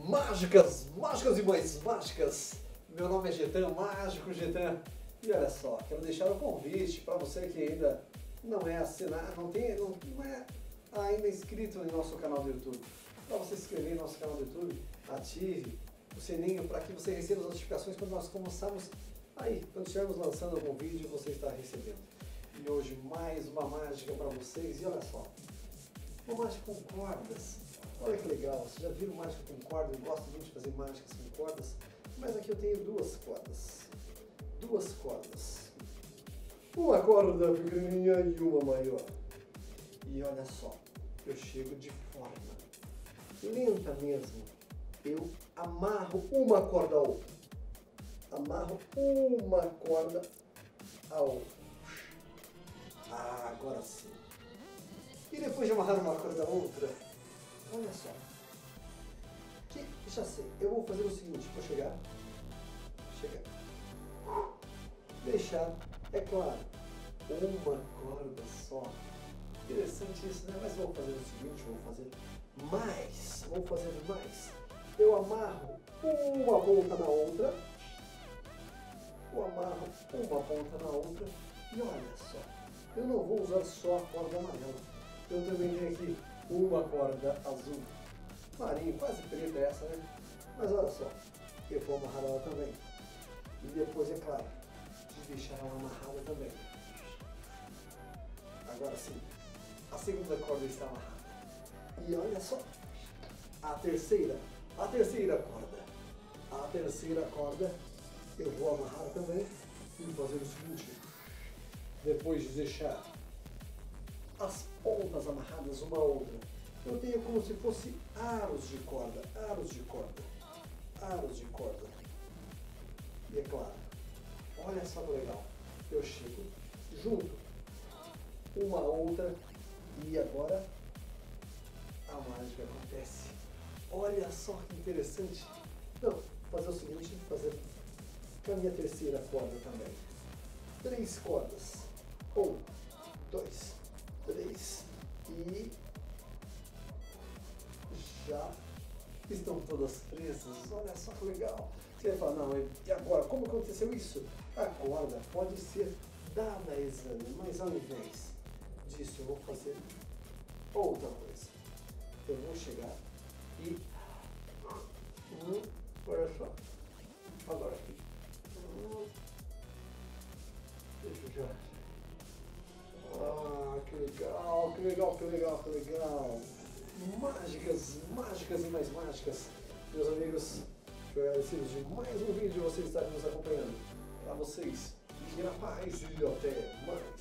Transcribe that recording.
Mágicas, mágicas e mais mágicas. Meu nome é Getan, Mágico Getan. E olha só, quero deixar um convite para você que ainda não é assinado, não é ainda inscrito em nosso canal do YouTube. Para você se inscrever em nosso canal do YouTube, ative o sininho para que você receba as notificações quando nós começarmos aí, quando estivermos lançando algum vídeo, você está recebendo. E hoje mais uma mágica para vocês. E olha só, uma mágica com cordas. Olha que legal, vocês já viram mágica com corda? Eu gosto muito de fazer mágicas com cordas, mas aqui eu tenho duas cordas. Duas cordas. Uma corda pequenininha e uma maior. E olha só, eu chego de forma lenta mesmo. Eu amarro uma corda a outra. Amarro uma corda a outra. Ah, agora sim. E depois de amarrar uma corda a outra, olha só. Que já sei, eu vou fazer o seguinte, vou chegar. Deixar, é claro, uma corda só. Interessante isso, né? Mas vou fazer o seguinte, vou fazer mais. Eu amarro uma ponta na outra. E olha só, eu não vou usar só a corda amarela. Eu também tenho aqui uma corda azul. Marinho, quase preta essa, né? Mas olha só, eu vou amarrar ela também. E depois, é claro, de deixar ela amarrada também. Agora sim, a segunda corda está amarrada. E olha só, a terceira corda. A terceira corda eu vou amarrar também e fazer o seguinte. Depois de deixar as pontas amarradas uma a outra, eu tenho como se fosse aros de corda. E é claro, olha só que legal, eu chego junto uma a outra e agora a mágica acontece. Olha só que interessante. Não, fazer o seguinte, fazer com a minha terceira corda também. 3 cordas. 1, 2, 3 e já estão todas presas. Olha só que legal. Você vai falar, não, e agora, como aconteceu isso? A corda pode ser dada a exame, mas ao invés disso eu vou fazer outra coisa. Eu vou chegar e olha só, agora aqui. Deixa eu já. Ah, que legal. Mágicas e mais mágicas. Meus amigos, agradecidos de mais um vídeo vocês estarem nos acompanhando. Para vocês, fiquem na paz e até mais.